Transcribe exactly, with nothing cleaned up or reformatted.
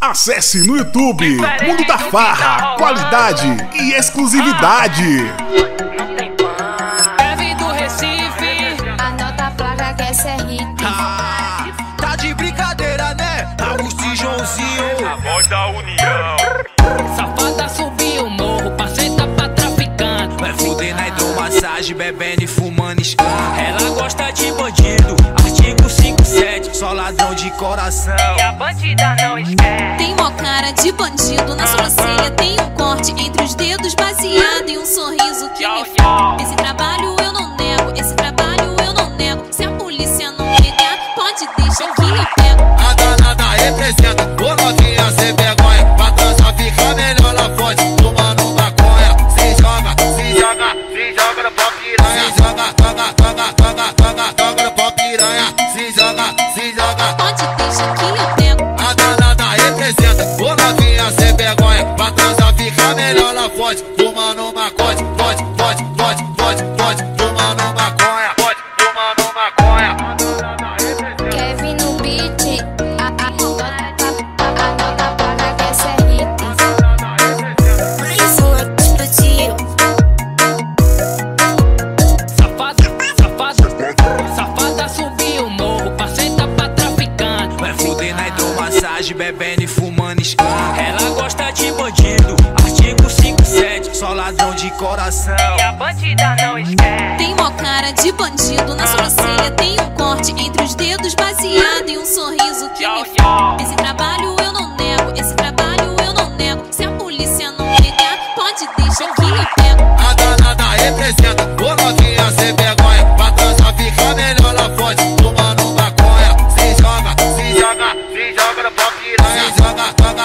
Acesse no YouTube Mundo da Farra, qualidade e exclusividade. Kevin do Recife, anota a placa que essa é hit. Ah, tá de brincadeira, né? Augusto e Joãozinho, A voz da união. safada subiu o morro, passeta pra traficando. vai fuder na hidromassagem, bebendo e fumando escano. Ela gosta de bandido, artigo cinquenta e sete. Só ladrão de coração. E a bandida não esquece. Tem mó cara de bandido, na sobrancelha tem um corte entre os dedos baseado em um sorriso que me faz. Esse trabalho eu não nego, esse trabalho eu não nego. Se a polícia não pegar, pode deixar que eu pego. A danada representa, ô novinha sem vergonha. Pra dançar fica melhor na fonte, tomando maconha. Se joga, se joga, se joga no pau piranha. Se joga, joga, joga, joga, joga, joga no pau piranha. Se joga, se joga, Pode deixar que eu pego. a danada representa, ô novinha sem vergonha. Pra dançar fica melhor na fonte, tomando maconha. Pode, pode, pode, pode, pode, tomando maconha. Pode, tomando maconha. Kevin no beat, a- a- anota anota a placa que essa é hit. Mais uma explodiu. Safada, safada, safada subiu o morro, passeta pra traficando. vai fuder na hidromassagem, bebendo e fumando escano. Ela gosta de bandido, artigo cinquenta e sete. Só ladrão de coração. E a bandida não esquece. Tem mó cara de bandido, na sobrancelha tem um corte entre os dedos baseado em um sorriso que me faz. Esse trabalho eu não nego, esse trabalho eu não nego. Se a polícia não pegar, pode deixar que eu pego. A danada representa, ô novinha sem vergonha. Pra dançar fica melhor na fonte, tomando maconha. Se joga, se joga, se joga no pau piranha. Se joga, joga,